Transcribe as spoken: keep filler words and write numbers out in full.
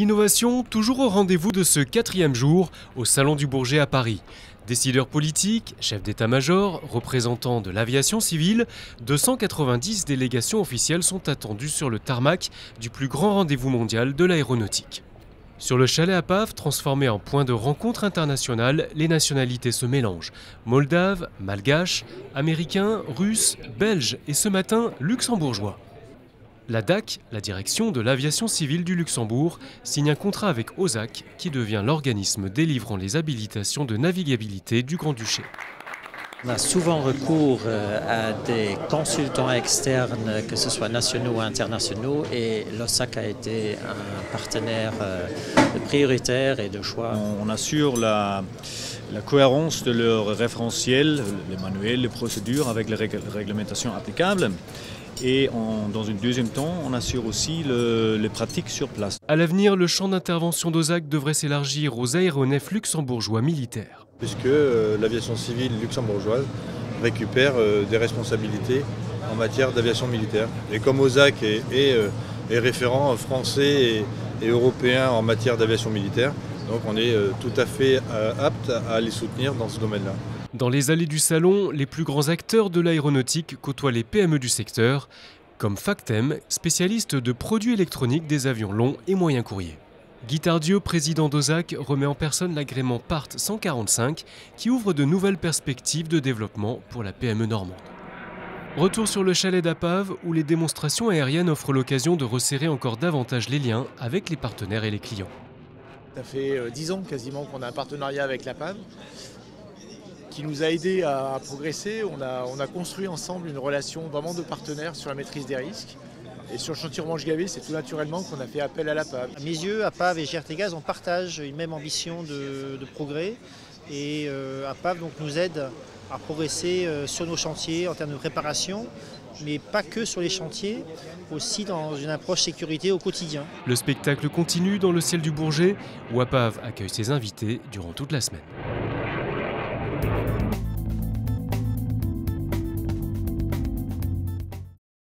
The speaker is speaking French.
L'innovation, toujours au rendez-vous de ce quatrième jour au Salon du Bourget à Paris. Décideurs politiques, chefs d'état-major, représentants de l'aviation civile, deux cent quatre-vingt-dix délégations officielles sont attendues sur le tarmac du plus grand rendez-vous mondial de l'aéronautique. Sur le chalet à Pave, transformé en point de rencontre internationale, les nationalités se mélangent. Moldaves, malgaches, américains, russes, belges et ce matin, luxembourgeois. La D A C, la direction de l'aviation civile du Luxembourg, signe un contrat avec O S A C qui devient l'organisme délivrant les habilitations de navigabilité du Grand-Duché. On a souvent recours à des consultants externes, que ce soit nationaux ou internationaux, et l'O S A C a été un partenaire prioritaire et de choix. On assure la, la cohérence de leur référentiel, les manuels, les procédures avec les réglementations applicables. Et en, dans une deuxième temps, on assure aussi le, les pratiques sur place. À l'avenir, le champ d'intervention d'O S A C devrait s'élargir aux aéronefs luxembourgeois militaires. Puisque euh, l'aviation civile luxembourgeoise récupère euh, des responsabilités en matière d'aviation militaire. Et comme O S A C est, est, euh, est référent français et, et européen en matière d'aviation militaire, donc on est euh, tout à fait euh, apte à les soutenir dans ce domaine-là. Dans les allées du salon, les plus grands acteurs de l'aéronautique côtoient les P M E du secteur, comme Factem, spécialiste de produits électroniques des avions longs et moyens courriers. Guy Tardieu, président d'O S A C, remet en personne l'agrément Part cent quarante-cinq qui ouvre de nouvelles perspectives de développement pour la P M E normande. Retour sur le chalet d'Apave où les démonstrations aériennes offrent l'occasion de resserrer encore davantage les liens avec les partenaires et les clients. Ça fait dix ans quasiment qu'on a un partenariat avec l'Apave qui nous a aidés à progresser. On a, on a construit ensemble une relation vraiment de partenaire sur la maîtrise des risques. Et sur le chantier Romanche-Gavé, c'est tout naturellement qu'on a fait appel à l'Apave. À mes yeux, Apave et G R T Gaz, on partage une même ambition de, de progrès. Et euh, Apave donc, nous aide à progresser euh, sur nos chantiers en termes de préparation, mais pas que sur les chantiers, aussi dans une approche sécurité au quotidien. Le spectacle continue dans le ciel du Bourget, où Apave accueille ses invités durant toute la semaine.